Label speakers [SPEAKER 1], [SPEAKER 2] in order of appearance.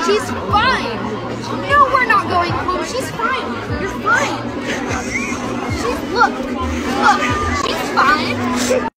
[SPEAKER 1] She's fine. No, we're not going home. She's fine. You're fine. Look, she's fine.